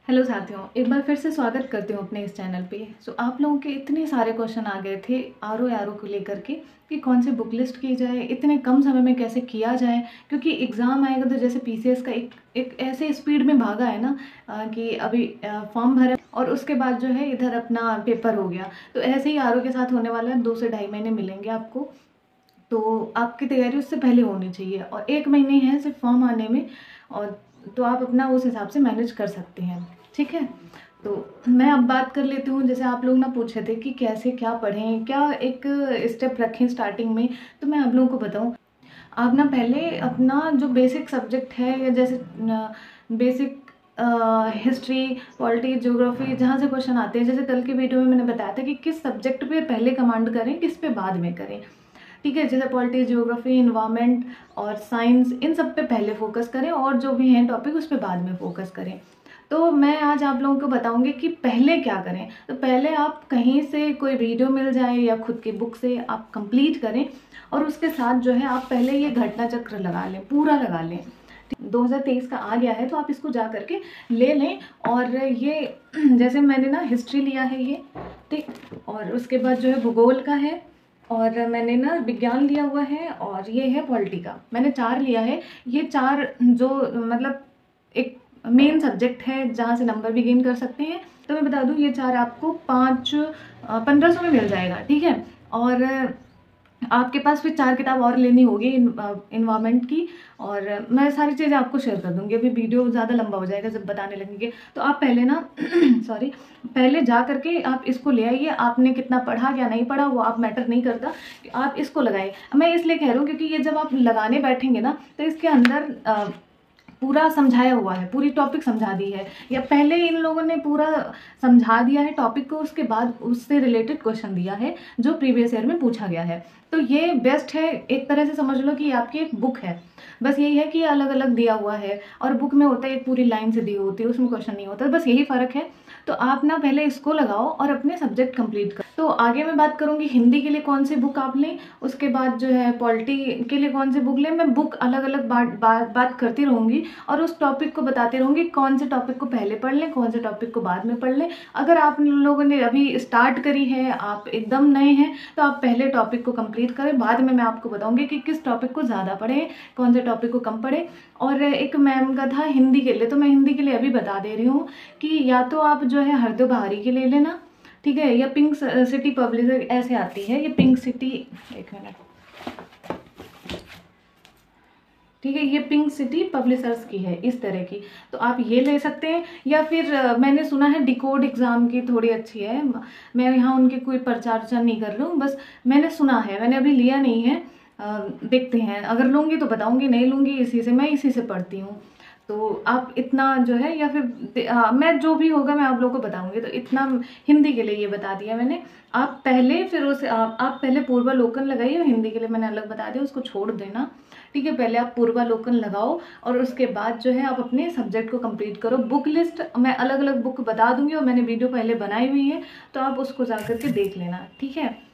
Hello साथियों, एक बार फिर से स्वागत करती हूँ अपने इस चैनल पे। आप लोगों के इतने सारे क्वेश्चन आ गए थे आर ओ को लेकर के कि कौन सी बुक लिस्ट की जाए, इतने कम समय में कैसे किया जाए, क्योंकि एग्ज़ाम आएगा तो जैसे पीसीएस का एक ऐसे स्पीड में भागा है ना कि अभी फॉर्म भरा और उसके बाद जो है इधर अपना पेपर हो गया। तो ऐसे ही आर के साथ होने वाला है, 2 से ढाई महीने मिलेंगे आपको। तो आपकी तैयारी उससे पहले होनी चाहिए और 1 महीने हैं सिर्फ फॉर्म आने में, और तो आप अपना उस हिसाब से मैनेज कर सकते हैं। ठीक है, तो मैं अब बात कर लेती हूँ। जैसे आप लोग ना पूछे थे कि कैसे क्या पढ़ें, क्या एक स्टेप रखें स्टार्टिंग में, तो मैं आप लोगों को बताऊँ। आप ना पहले अपना जो बेसिक सब्जेक्ट है, या जैसे बेसिक हिस्ट्री, पॉलिटी, ज्योग्राफी, जहाँ से क्वेश्चन आते हैं, जैसे कल की वीडियो में मैंने बताया था कि किस सब्जेक्ट पे पहले कमांड करें, किस पे बाद में करें। ठीक है, जैसे पॉलिटी, ज्योग्राफी, इन्वायरमेंट और साइंस, इन सब पे पहले फोकस करें और जो भी हैं टॉपिक उस पर बाद में फोकस करें। तो मैं आज आप लोगों को बताऊंगी कि पहले क्या करें। तो पहले आप कहीं से कोई वीडियो मिल जाए या खुद की बुक से आप कंप्लीट करें, और उसके साथ जो है आप पहले ये घटना चक्र लगा लें, पूरा लगा लें। 2023 का आ गया है तो आप इसको जा करके ले लें। और ये जैसे मैंने ना हिस्ट्री लिया है ये, ठीक, और उसके बाद जो है भूगोल का है, और मैंने ना विज्ञान लिया हुआ है, और ये है पॉलिटी का। मैंने 4 लिया है। ये 4 जो मतलब एक मेन सब्जेक्ट है जहाँ से नंबर भी गेन कर सकते हैं। तो मैं बता दूँ, ये 4 आपको 1500 में मिल जाएगा। ठीक है, और आपके पास फिर 4 किताब और लेनी होगी इन्वायरमेंट की, और मैं सारी चीज़ें आपको शेयर कर दूंगी। अभी वीडियो ज़्यादा लंबा हो जाएगा जब बताने लगेंगे। तो आप पहले ना सॉरी, पहले जा करके आप इसको ले आइए। आपने कितना पढ़ा क्या नहीं पढ़ा वो आप मैटर नहीं करता, आप इसको लगाइए। मैं इसलिए कह रहा हूँ क्योंकि ये जब आप लगाने बैठेंगे ना तो इसके अंदर पूरा समझाया हुआ है, पूरी टॉपिक समझा दी है, या पहले इन लोगों ने पूरा समझा दिया है टॉपिक को, उसके बाद उससे रिलेटेड क्वेश्चन दिया है जो प्रीवियस ईयर में पूछा गया है। तो ये बेस्ट है, एक तरह से समझ लो कि ये आपकी एक बुक है। बस यही है कि अलग अलग दिया हुआ है, और बुक में होता है एक पूरी लाइन से दी होती है, उसमें क्वेश्चन नहीं होता, बस यही फ़र्क है। तो आप ना पहले इसको लगाओ और अपने सब्जेक्ट कंप्लीट करो। तो आगे मैं बात करूँगी हिंदी के लिए कौन सी बुक आप लें, उसके बाद जो है पॉलिटी के लिए कौन सी बुक लें। मैं बुक अलग अलग बात करती रहूँगी और उस टॉपिक को बताती रहूँगी, कौन से टॉपिक को पहले पढ़ लें, कौन से टॉपिक को बाद में पढ़ लें। अगर आप लोगों ने अभी स्टार्ट करी है, आप एकदम नए हैं, तो आप पहले टॉपिक को कंप्लीट करें, बाद में मैं आपको बताऊँगी कि किस टॉपिक को ज़्यादा पढ़ें, कौन से टॉपिक को कम पढ़ें। और एक मैम का था हिंदी के लिए, तो मैं हिंदी के लिए अभी बता दे रही हूँ कि या तो आप जो है हरदो बहारी के ले लेना, ठीक है, या पिंक सिटी पब्लिशर ऐसे आती है, ये पिंक सिटी, एक मिनट, ठीक है, ये पिंक सिटी पब्लिशर्स की है इस तरह की, तो आप ये ले सकते हैं। या फिर मैंने सुना है डिकोड एग्जाम की थोड़ी अच्छी है। मैं यहाँ उनके कोई प्रचार प्रचार नहीं कर रही हूँ, बस मैंने सुना है, मैंने अभी लिया नहीं है। देखते हैं, अगर लूँगी तो बताऊँगी, नहीं लूँगी इसी से, मैं इसी से पढ़ती हूँ। तो आप इतना जो है, या फिर मैं जो भी होगा मैं आप लोगों को बताऊंगी। तो इतना हिंदी के लिए ये बता दिया मैंने। आप पहले फिर उसे आप पहले पूर्वालोकन लगाइए, और हिंदी के लिए मैंने अलग बता दिया, उसको छोड़ देना। ठीक है, पहले आप पूर्वालोकन लगाओ और उसके बाद जो है आप अपने सब्जेक्ट को कंप्लीट करो। बुक लिस्ट मैं अलग अलग बुक बता दूंगी, और मैंने वीडियो पहले बनाई हुई है, तो आप उसको जा करके देख लेना। ठीक है,